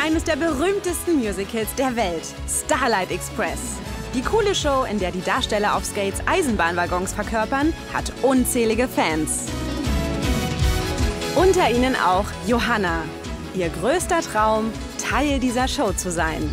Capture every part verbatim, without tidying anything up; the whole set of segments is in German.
eines der berühmtesten Musicals der Welt, Starlight Express. Die coole Show, in der die Darsteller auf Skates Eisenbahnwaggons verkörpern, hat unzählige Fans. Unter ihnen auch Johanna. Ihr größter Traum, Teil dieser Show zu sein.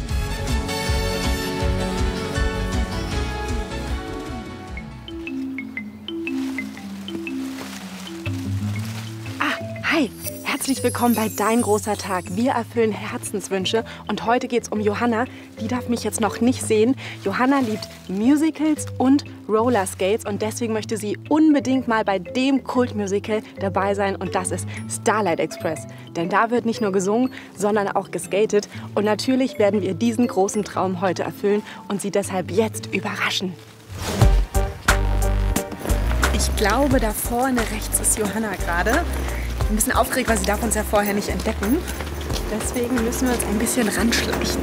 Hi, herzlich willkommen bei Dein großer Tag. Wir erfüllen Herzenswünsche und heute geht es um Johanna. Die darf mich jetzt noch nicht sehen. Johanna liebt Musicals und Rollerskates und deswegen möchte sie unbedingt mal bei dem Kultmusical dabei sein und das ist Starlight Express. Denn da wird nicht nur gesungen, sondern auch geskatet und natürlich werden wir diesen großen Traum heute erfüllen und sie deshalb jetzt überraschen. Ich glaube, da vorne rechts ist Johanna gerade. Ein bisschen aufgeregt, weil sie darf uns ja vorher nicht entdecken. Deswegen müssen wir uns ein bisschen ranschleichen.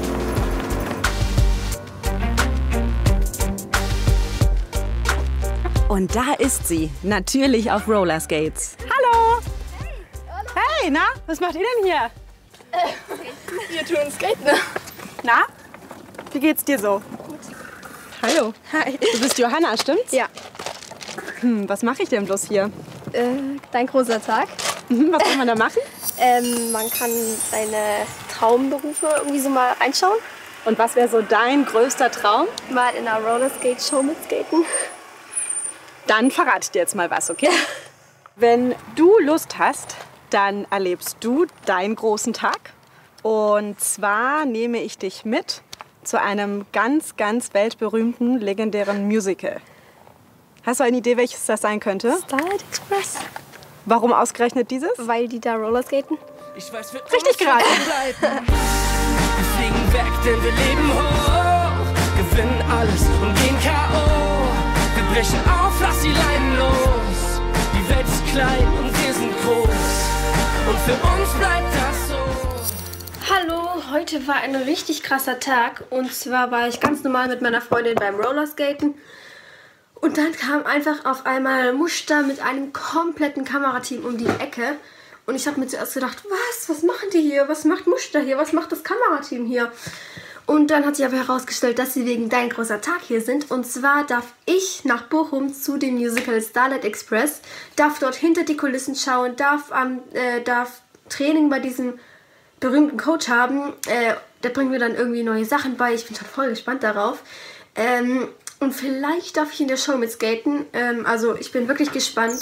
Und da ist sie, natürlich auf Rollerskates. Hallo! Hey, hey, na, was macht ihr denn hier? Äh, wir tun Skaten. Ne? Na, wie geht's dir so? Gut. Hallo. Hi. Du bist Johanna, stimmt's? Ja. Hm, was mache ich denn bloß hier? Äh, dein großer Tag. Was kann man da machen? Ähm, man kann deine Traumberufe irgendwie so mal reinschauen. Und was wäre so dein größter Traum? Mal in einer Rollerskate-Show mitskaten. Dann verrate ich dir jetzt mal was, okay? Wenn du Lust hast, dann erlebst du deinen großen Tag. Und zwar nehme ich dich mit zu einem ganz, ganz weltberühmten, legendären Musical. Hast du eine Idee, welches das sein könnte? Starlight Express. Warum ausgerechnet dieses? Weil die da Rollerskaten. Ich weiß, wir richtig geraten. Wir fliegen weg, denn wir leben hoch, gewinnen alles und gehen K O. Wir brechen auf, lass die Leinen los. Die Welt ist klein und wir sind groß. Und für uns bleibt das so. Hallo, heute war ein richtig krasser Tag. Und zwar war ich ganz normal mit meiner Freundin beim Rollerskaten. Und dann kam einfach auf einmal Muster mit einem kompletten Kamerateam um die Ecke. Und ich habe mir zuerst gedacht, was, was machen die hier? Was macht Muster hier? Was macht das Kamerateam hier? Und dann hat sich aber herausgestellt, dass sie wegen Dein großer Tag hier sind. Und zwar darf ich nach Bochum zu dem Musical Starlight Express, darf dort hinter die Kulissen schauen, darf, ähm, äh, darf Training bei diesem berühmten Coach haben. Äh, der bringt mir dann irgendwie neue Sachen bei. Ich bin schon voll gespannt darauf. Ähm... Und vielleicht darf ich in der Show mitskaten. Ähm, also ich bin wirklich gespannt.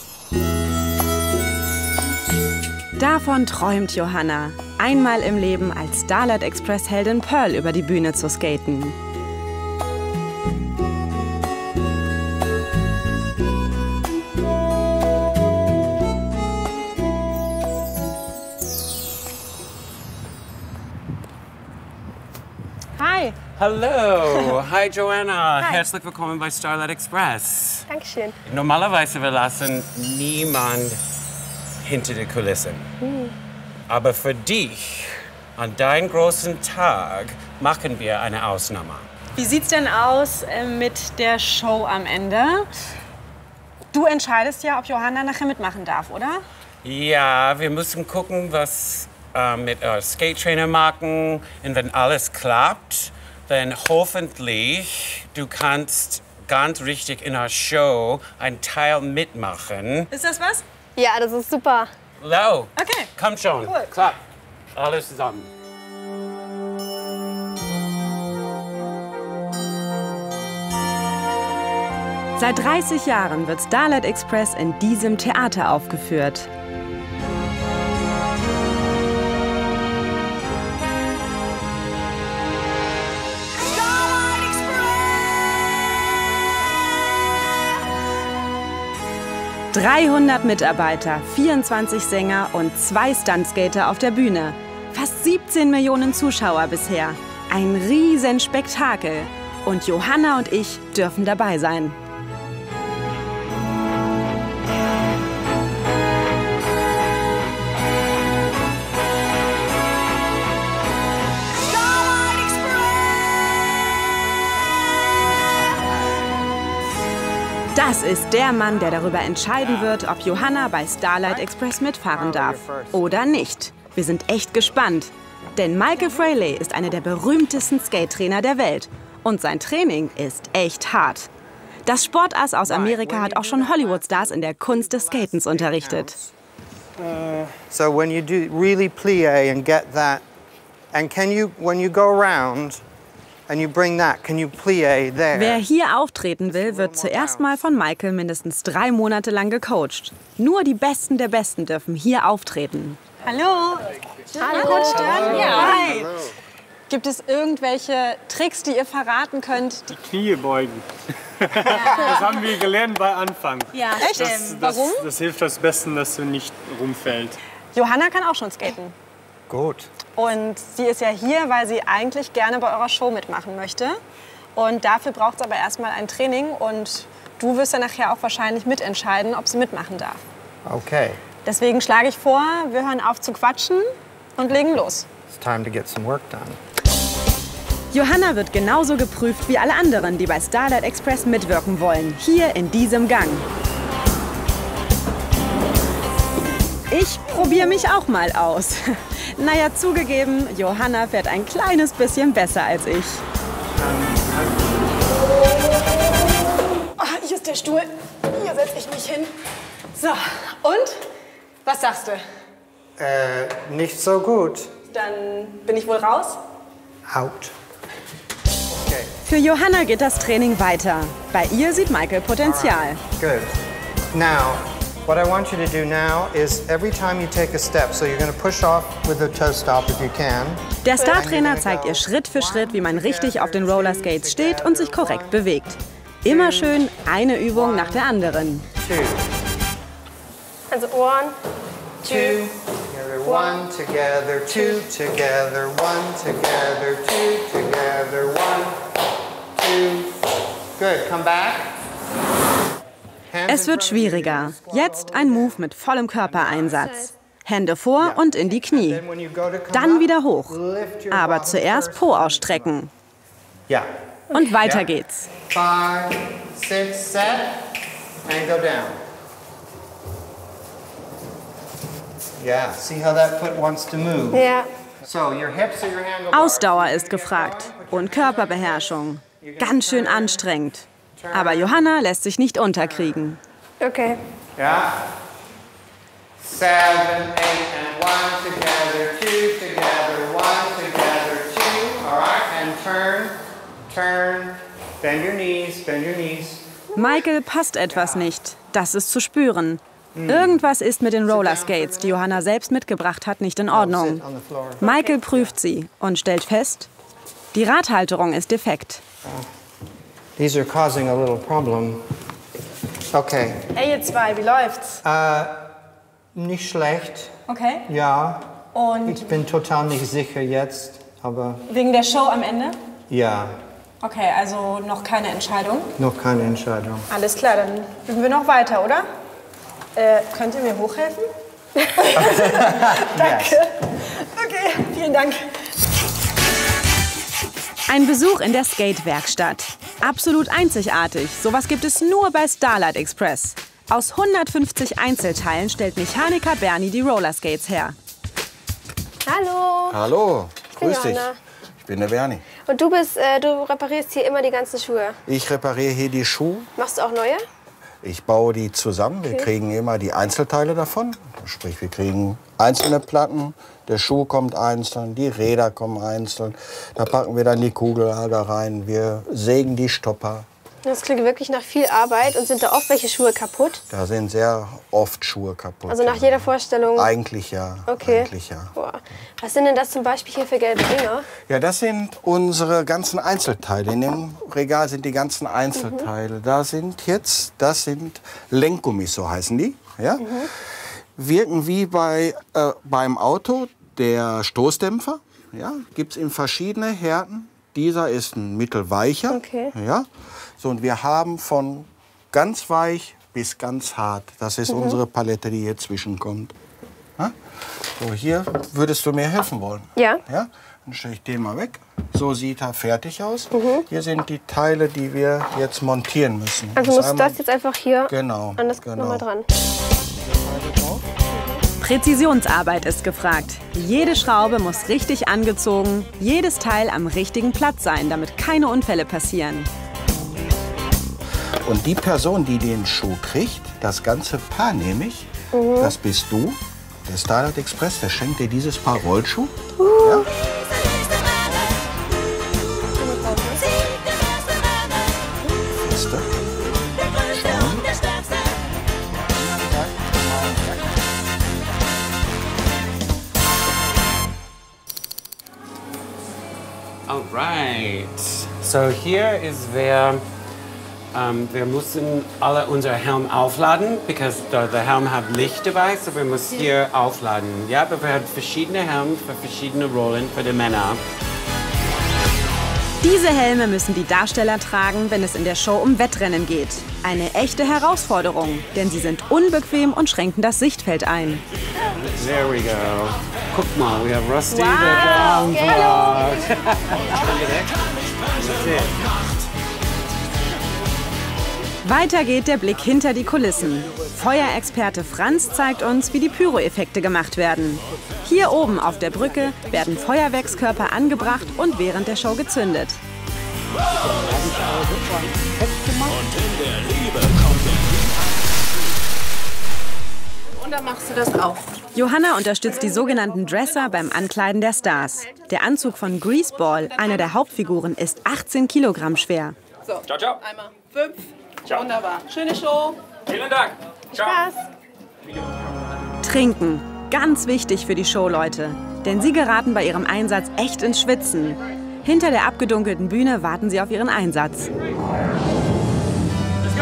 Davon träumt Johanna, einmal im Leben als Starlight Express Heldin Pearl über die Bühne zu skaten. Hi. Hallo, hi Joanna. Hi. Herzlich willkommen bei Starlight Express. Dankeschön. Normalerweise wir lassen niemand hinter die Kulissen. Hm. Aber für dich, an deinem großen Tag, machen wir eine Ausnahme. Wie sieht's denn aus äh, mit der Show am Ende? Du entscheidest ja, ob Johanna nachher mitmachen darf, oder? Ja, wir müssen gucken, was äh, mit äh, Skate-Trainer machen. Und wenn alles klappt, dann hoffentlich du kannst ganz richtig in der Show ein Teil mitmachen. Ist das was? Ja, das ist super. Hello. Okay. Komm schon. Cool. Klapp. Alles zusammen. Seit dreißig Jahren wird Starlight Express in diesem Theater aufgeführt. dreihundert Mitarbeiter, vierundzwanzig Sänger und zwei Stuntskater auf der Bühne. Fast siebzehn Millionen Zuschauer bisher. Ein Riesenspektakel. Und Johanna und ich dürfen dabei sein. Das ist der Mann, der darüber entscheiden wird, ob Johanna bei Starlight Express mitfahren darf oder nicht. Wir sind echt gespannt. Denn Michael Fraley ist einer der berühmtesten Skate-Trainer der Welt. Und sein Training ist echt hart. Das Sportass aus Amerika hat auch schon Hollywood-Stars in der Kunst des Skatens unterrichtet. So when you do really plie and get that, and can you, when you go around and you bring that, can you plie there? Wer hier auftreten will, wird zuerst mal von Michael mindestens drei Monate lang gecoacht. Nur die Besten der Besten dürfen hier auftreten. Hallo. Hallo. Coach Dan? Ja. Hi. Hallo. Gibt es irgendwelche Tricks, die ihr verraten könnt? Die Knie beugen. Das haben wir gelernt bei Anfang. Ja, echt? Das, das, Warum? das hilft am besten, dass du nicht rumfällst. Johanna kann auch schon skaten. Gut. Und sie ist ja hier, weil sie eigentlich gerne bei eurer Show mitmachen möchte. Und dafür braucht es aber erstmal ein Training. Und du wirst dann nachher auch wahrscheinlich mitentscheiden, ob sie mitmachen darf. Okay. Deswegen schlage ich vor, wir hören auf zu quatschen und legen los. It's time to get some work done. Johanna wird genauso geprüft wie alle anderen, die bei Starlight Express mitwirken wollen. Hier in diesem Gang. Ich probiere mich auch mal aus. Naja, zugegeben, Johanna fährt ein kleines bisschen besser als ich. Oh, hier ist der Stuhl. Hier setze ich mich hin. So, und? Was sagst du? Äh, nicht so gut. Dann bin ich wohl raus? Out. Okay. Für Johanna geht das Training weiter. Bei ihr sieht Michael Potenzial. Good. Now, what I want you to do now is every time you take a step, so you're going to push off with a toe stop if you can. Der Startrainer zeigt ihr Schritt für Schritt, wie man richtig auf den Rollerskates steht und sich korrekt bewegt. Immer schön eine Übung nach der anderen. Two. Also one, Two. Together, one, together, two, together, one, together, two, together, one, two. Good, come back. Hands Es in wird front of you. schwieriger. Jetzt ein Move mit vollem Körpereinsatz. Hände vor und in die Knie. Then when you go to come Dann up, wieder hoch. lift your Aber bottom zuerst first Po and ausstrecken. Yeah. Und weiter Ja. geht's. Five, six, set, and go down. Yeah, see how that foot wants to move? ja. So your hips are your handlebars. Ausdauer ist gefragt und Körperbeherrschung. Ganz schön anstrengend. Aber Johanna lässt sich nicht unterkriegen. Okay. Yeah. Seven, eight, and one together, two together, one together, two. All right, and turn, turn. Bend your knees, bend your knees. Michael passt etwas nicht. Das ist zu spüren. Irgendwas ist mit den Rollerskates, die Johanna selbst mitgebracht hat, nicht in Ordnung. Sit on the floor. Michael prüft sie und stellt fest, die Radhalterung ist defekt. These are causing a little problem. Okay. Hey ihr zwei, wie läuft's? Äh, nicht schlecht. Okay. Ja. Und Ich bin total nicht sicher jetzt, aber wegen der Show am Ende? ja, Okay, also noch keine Entscheidung. noch keine Entscheidung. Alles klar, dann üben wir noch weiter, oder? Äh, könnt ihr mir hochhelfen? Danke. Okay, vielen Dank. Ein Besuch in der Skate-Werkstatt. Absolut einzigartig. Sowas gibt es nur bei Starlight Express. Aus hundertfünfzig Einzelteilen stellt Mechaniker Bernie die Rollerskates her. Hallo. Hallo, bin grüß dich. Johanna. Ich bin der Bernie. Und du bist, äh, du reparierst hier immer die ganzen Schuhe. Ich repariere hier die Schuhe. Machst du auch neue? Ich baue die zusammen. Wir kriegen immer die Einzelteile davon. Sprich, wir kriegen einzelne Platten. Der Schuh kommt einzeln, die Räder kommen einzeln. Da packen wir dann die Kugellager rein. Wir sägen die Stopper. Das klingt wirklich nach viel Arbeit. Und sind da oft welche Schuhe kaputt? Da sind sehr oft Schuhe kaputt. Also nach jeder Vorstellung? Eigentlich ja. Okay. Eigentlich ja. Boah. Was sind denn das zum Beispiel hier für gelbe Dinger? Ja, das sind unsere ganzen Einzelteile. In dem Regal sind die ganzen Einzelteile. Mhm. Da sind jetzt, das sind Lenkgummis, so heißen die. Ja? Mhm. Wirken wie bei, äh, beim Auto der Stoßdämpfer. Ja? Gibt es in verschiedene Härten. Dieser ist ein mittelweicher. Okay. Ja? So, und wir haben von ganz weich bis ganz hart. Das ist Mhm. unsere Palette, die hier zwischenkommt. Ja? So, hier würdest du mir helfen wollen. Ja. Ja? Dann stelle ich den mal weg. So sieht er fertig aus. Mhm. Hier sind die Teile, die wir jetzt montieren müssen. Also ist muss einmal- das jetzt einfach hier Genau, an das genau. nochmal dran. Präzisionsarbeit ist gefragt. Jede Schraube muss richtig angezogen, jedes Teil am richtigen Platz sein, damit keine Unfälle passieren. Und die Person, die den Schuh kriegt, das ganze Paar nehme ich, mhm. das bist du. Der Starlight Express, der schenkt dir dieses Paar Rollschuh. Uh. Ja? All right. So here is where um, wir müssen alle unsere Helm aufladen, because the, the Helm hat Licht dabei, so wir müssen hier aufladen. Ja, aber wir haben verschiedene Helme für verschiedene Rollen für die Männer. Diese Helme müssen die Darsteller tragen, wenn es in der Show um Wettrennen geht. Eine echte Herausforderung, denn sie sind unbequem und schränken das Sichtfeld ein. There we go. Guck mal, we have Rusty, wow. the Hello. Weiter geht der Blick hinter die Kulissen. Feuerexperte Franz zeigt uns, wie die Pyroeffekte gemacht werden. Hier oben auf der Brücke werden Feuerwerkskörper angebracht und während der Show gezündet. Und dann machst du das auch. Johanna unterstützt die sogenannten Dresser beim Ankleiden der Stars. Der Anzug von Greaseball, einer der Hauptfiguren, ist achtzehn Kilogramm schwer. So, ciao, ciao. Einmal fünf. Ciao. Wunderbar. Schöne Show. Vielen Dank. Ciao. Spaß. Trinken. Ganz wichtig für die Show, Leute. Denn sie geraten bei ihrem Einsatz echt ins Schwitzen. Hinter der abgedunkelten Bühne warten sie auf ihren Einsatz. Let's go.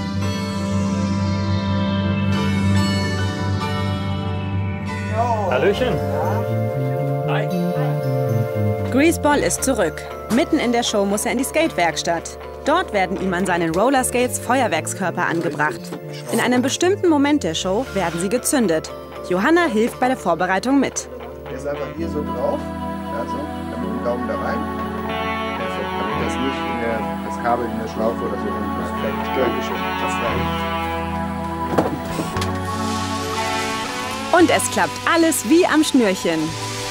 Hallöchen. Hi. Greaseball ist zurück. Mitten in der Show muss er in die Skatewerkstatt. Dort werden ihm an seinen Rollerskates Feuerwerkskörper angebracht. In einem bestimmten Moment der Show werden sie gezündet. Johanna hilft bei der Vorbereitung mit. Jetzt einfach hier so drauf, also, dann mit dem Daumen da rein. Perfekt, damit das nicht in der, das Kabel in der Schlaufe oder so rumkommt. Dankeschön. Das war Und es klappt alles wie am Schnürchen.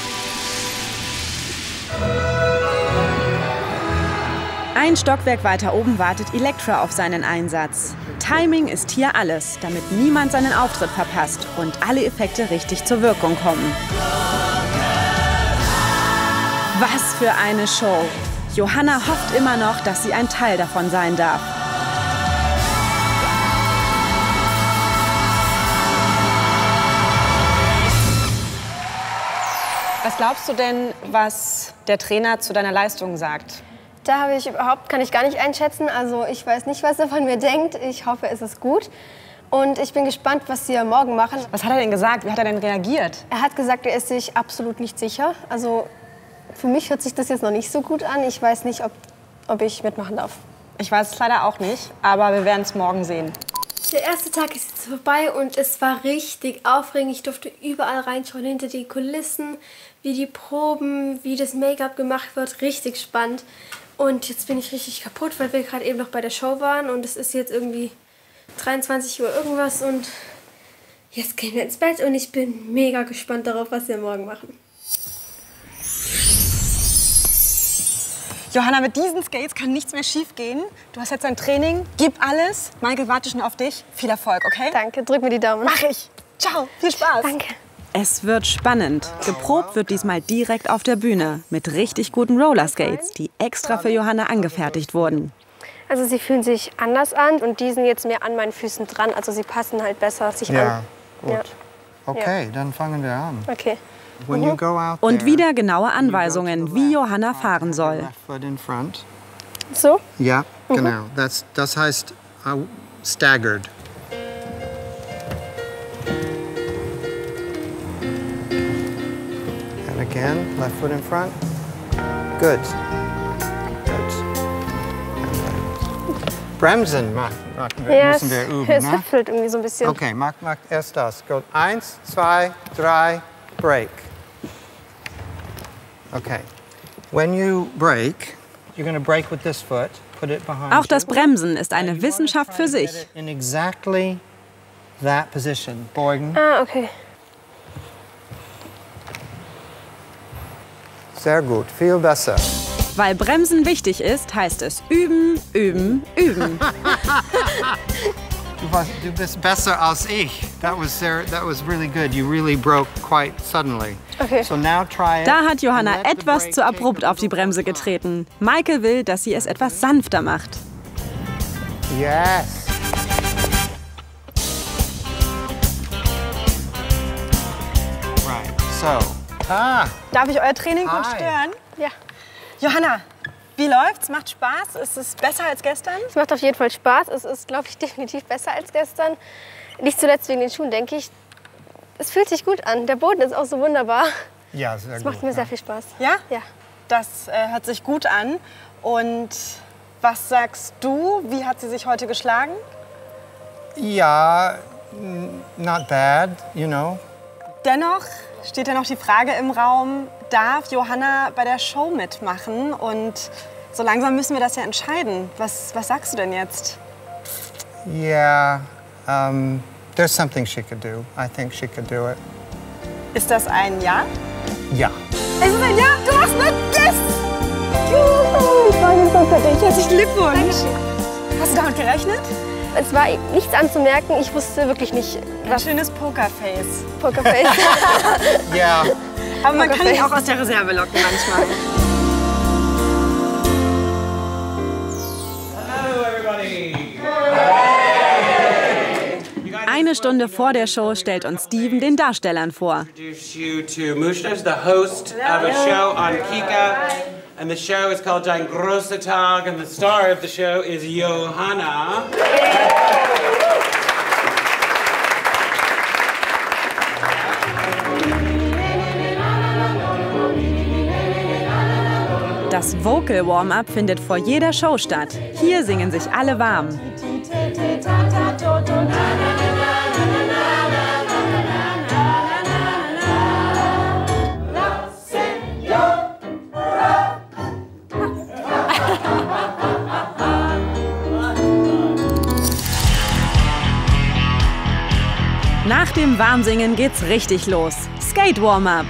Ein Stockwerk weiter oben wartet Elektra auf seinen Einsatz. Timing ist hier alles, damit niemand seinen Auftritt verpasst und alle Effekte richtig zur Wirkung kommen. Was für eine Show! Johanna hofft immer noch, dass sie ein Teil davon sein darf. Was glaubst du denn, was der Trainer zu deiner Leistung sagt? Da habe ich überhaupt, kann ich gar nicht einschätzen. Also ich weiß nicht, was er von mir denkt. Ich hoffe, es ist gut. Und ich bin gespannt, was sie morgen machen. Was hat er denn gesagt? Wie hat er denn reagiert? Er hat gesagt, er ist sich absolut nicht sicher. Also für mich hört sich das jetzt noch nicht so gut an. Ich weiß nicht, ob, ob ich mitmachen darf. Ich weiß es leider auch nicht, aber wir werden es morgen sehen. Der erste Tag ist jetzt vorbei und es war richtig aufregend. Ich durfte überall reinschauen, hinter die Kulissen, wie die Proben, wie das Make-up gemacht wird. Richtig spannend. Und jetzt bin ich richtig kaputt, weil wir gerade eben noch bei der Show waren und es ist jetzt irgendwie dreiundzwanzig Uhr irgendwas und jetzt gehen wir ins Bett und ich bin mega gespannt darauf, was wir morgen machen. Johanna, mit diesen Skates kann nichts mehr schief gehen. Du hast jetzt ein Training, gib alles. Michael wartet schon auf dich. Viel Erfolg, okay? Danke, drück mir die Daumen. Mach ich. Ciao, viel Spaß. Danke. Es wird spannend. Geprobt wird diesmal direkt auf der Bühne mit richtig guten Rollerskates, die extra für Johanna angefertigt wurden. Also sie fühlen sich anders an und die sind jetzt mehr an meinen Füßen dran. Also sie passen halt besser sich ja, an. Gut. Ja, Okay, ja. dann fangen wir an. Okay. When you go out Und there, wieder genaue Anweisungen, wie Johanna fahren soll. left foot in front. So? Ja, genau. Das, das heißt uh, staggered. And again, left foot in front. Good. Good. Bremsen ma- ma- Ja, müssen wir es, üben, es ne? hüpfelt irgendwie so ein bisschen. Okay, mach, mach erst das. Go eins, zwei, drei, break. Okay. When you break, you're going to break with this foot. Put it behind Auch das you. Bremsen ist eine Wissenschaft für sich. In exactly that position. Beugen. Ah, okay. Sehr gut, viel besser. Weil Bremsen wichtig ist, heißt es üben, üben, üben. Du, warst, du bist besser als ich. That was there, that was really good. You really broke quite suddenly. Okay. So now try it. Da hat Johanna and let the etwas brake zu abrupt take auf die Bremse getreten. Michael will, dass sie es etwas sanfter macht. Yes. Right. So. Ah. Darf ich euer Training kurz Hi. stören? Ja. Johanna, wie läuft's? Macht Spaß? Ist es besser als gestern? Es macht auf jeden Fall Spaß. Es ist, glaube ich, definitiv besser als gestern. Nicht zuletzt wegen den Schuhen, denke ich. Es fühlt sich gut an. Der Boden ist auch so wunderbar. Ja, sehr Es gut. macht mir sehr viel Spaß. Ja? Ja. Das äh, hört sich gut an. Und was sagst du? Wie hat sie sich heute geschlagen? Ja, n- not bad, you know. Dennoch steht ja noch die Frage im Raum, darf Johanna bei der Show mitmachen? Und so langsam müssen wir das ja entscheiden. Was, was sagst du denn jetzt? Yeah, um, there's something she could do. I think she could do it. Ist das ein Ja? Ja. Es ist ein Ja! Du machst mit! Yes! Juhu! Ich freue mich so für dich. Herzlichen Glückwunsch! Dankeschön. Hast du damit gerechnet? Es war nichts anzumerken. Ich wusste wirklich nicht, Ein was schönes Pokerface. Pokerface. Ja. Aber man kann ihn Pokerface. auch aus der Reserve locken manchmal. Hello, everybody. Eine Stunde vor der Show stellt uns Steven den Darstellern vor. Introduce you to Mushta's the host of a show on Kika, and the show is called Dein großer Tag, and the star of the show is Johanna. Das Vocal Warm-Up findet vor jeder Show statt. Hier singen sich alle warm. Nach dem Warmsingen geht's richtig los. Skate Warm-Up.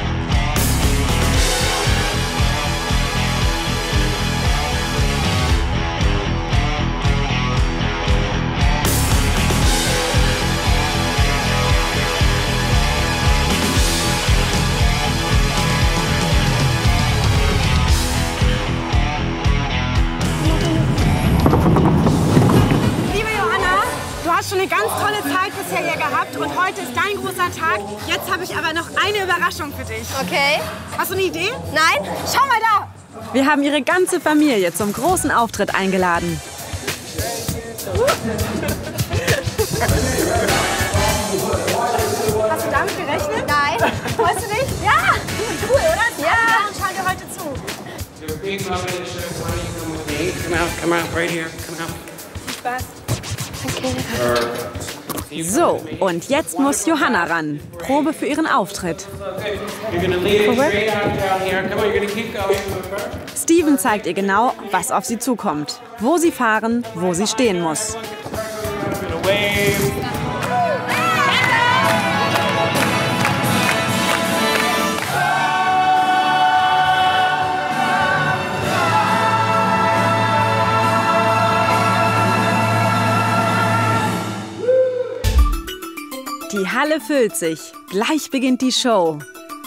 Liebe Johanna, du hast schon eine ganz tolle Zeit bisher hier gehabt und heute ist dein großer Tag. Jetzt habe ich aber noch eine Überraschung für dich. Okay. Hast du eine Idee? Nein? Schau mal da! Wir haben ihre ganze Familie zum großen Auftritt eingeladen. Hast du damit gerechnet? Nein. Freust du dich? Ja! Cool, oder? Ja. Und schauen dir heute zu. So a big moment in the show. Why don't you come with me? Come out, come out, right here. Come out. Viel Spaß. So, und jetzt muss Johanna ran. Probe für ihren Auftritt. You're gonna lead it straight out down here. Come on, you're gonna keep going. Steven zeigt ihr genau, was auf sie zukommt. Wo sie fahren, wo sie stehen muss. Gonna wave. Die Halle füllt sich. Gleich beginnt die Show.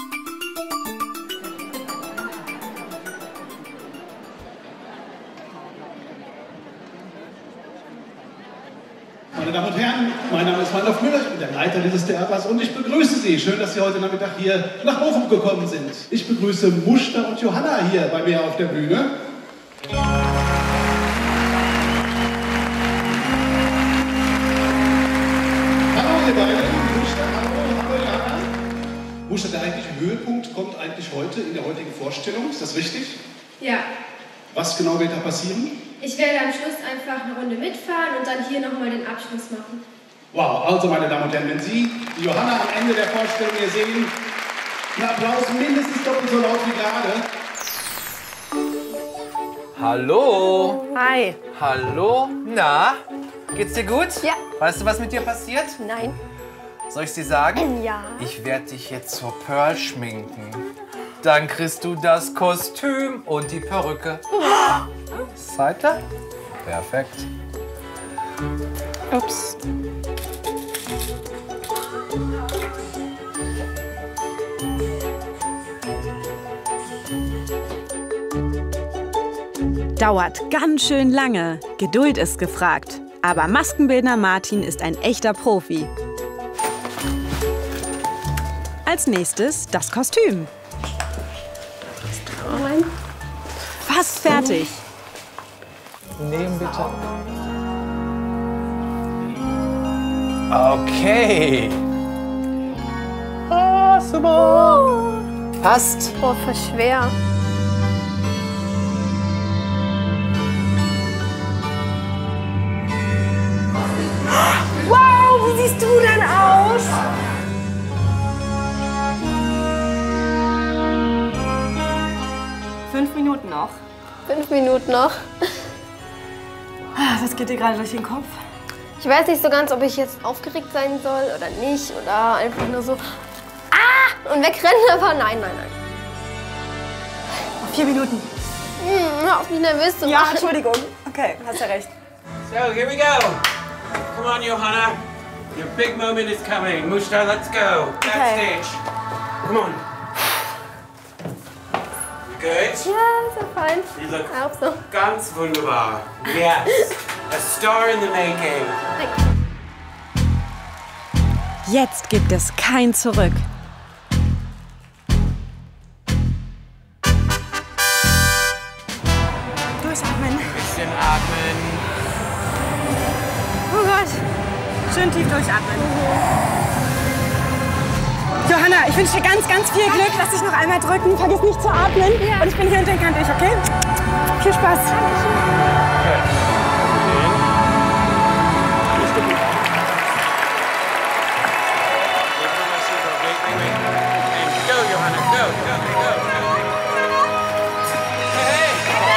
Meine Damen und Herren, mein Name ist Waldorf Müller, ich bin der Leiter dieses Theaters und ich begrüße Sie. Schön, dass Sie heute Nachmittag hier nach Bochum gekommen sind. Ich begrüße Mushta und Johanna hier bei mir auf der Bühne. Hallo ihr beiden, Mushta, hallo, hallo Johanna. Mushta, der eigentliche Höhepunkt kommt eigentlich heute in der heutigen Vorstellung, ist das richtig? Ja. Was genau wird da passieren? Ich werde am Schluss einfach eine Runde mitfahren und dann hier nochmal den Abschluss machen. Wow, also meine Damen und Herren, wenn Sie die Johanna am Ende der Vorstellung hier sehen, ein Applaus mindestens doppelt so laut wie gerade. Hallo. Hi. Hallo. Na, geht's dir gut? Ja. Weißt du, was mit dir passiert? Nein. Soll ich dir sagen? Ja. Ich werde dich jetzt zur Pearl schminken. Dann kriegst du das Kostüm und die Perücke. Seid ihr? Perfekt. Ups. Dauert ganz schön lange. Geduld ist gefragt. Aber Maskenbildner Martin ist ein echter Profi. Als nächstes das Kostüm. Fast fertig. Nehmen bitte. Okay. Ah, super. Passt. Oh, voll schwer. Wow, wie siehst du denn aus? Fünf Minuten noch. Fünf Minuten noch. Was geht dir gerade durch den Kopf? Ich weiß nicht so ganz, ob ich jetzt aufgeregt sein soll oder nicht. Oder einfach nur so ah! Und wegrennen. Aber nein, nein, nein. Vier Minuten. Hm, hör auf mich nervös zu Ja, machen. Entschuldigung. Okay, hast ja recht. So, here we go. Come on, Johanna. Your big moment is coming. Mushta, let's go. Backstage. Come on. Good? Ja, so fein. You look Auch so. ganz wunderbar. Yes. A star in the making. Jetzt gibt es kein Zurück. Durchatmen. Bisschen atmen. Oh Gott. Schön tief durchatmen. Johanna, ich wünsche dir ganz, ganz viel Glück. Lass dich noch einmal drücken. Vergiss nicht zu atmen. Ja. Und ich bin hier und denke an dich, okay? Viel Spaß. Go, Johanna, go, go, go, go. Hey!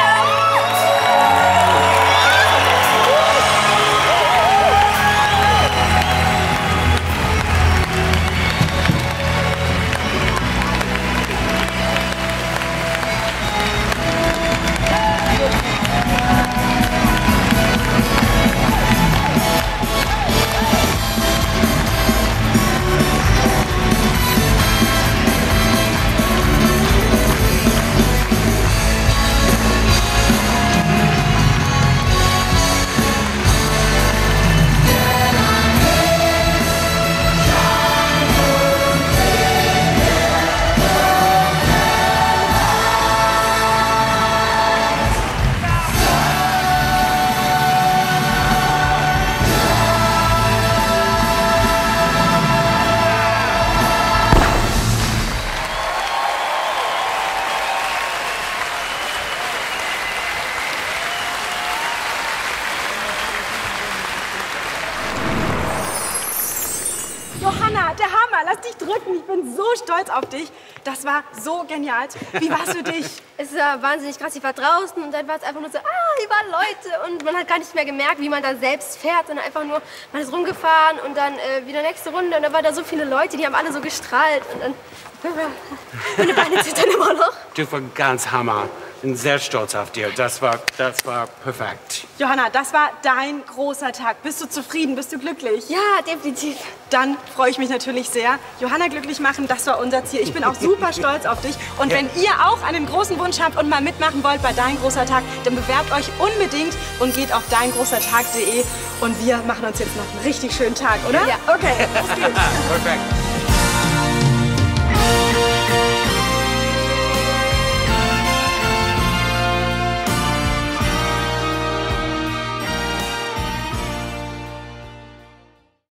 Johanna, der Hammer. Lass dich drücken. Ich bin so stolz auf dich. Das war so genial. Wie war es für dich? Es war wahnsinnig krass. Ich war draußen und dann war es einfach nur so, ah, überall Leute. Und man hat gar nicht mehr gemerkt, wie man da selbst fährt, sondern einfach nur, man ist rumgefahren und dann äh, wieder nächste Runde. Und da waren da so viele Leute, die haben alle so gestrahlt. Und dann, meine Beine zittern immer noch. Du warst ganz Hammer. Bin sehr stolz auf dir. Das war, das war perfekt. Johanna, das war dein großer Tag. Bist du zufrieden? Bist du glücklich? Ja, definitiv. Dann freue ich mich natürlich sehr. Johanna glücklich machen, das war unser Ziel. Ich bin auch super stolz auf dich. Und wenn ihr auch einen großen Wunsch habt und mal mitmachen wollt bei Dein großer Tag, dann bewerbt euch unbedingt und geht auf dein großer tag punkt de. Und wir machen uns jetzt noch einen richtig schönen Tag, oder? Ja. Okay, los geht's. Perfekt.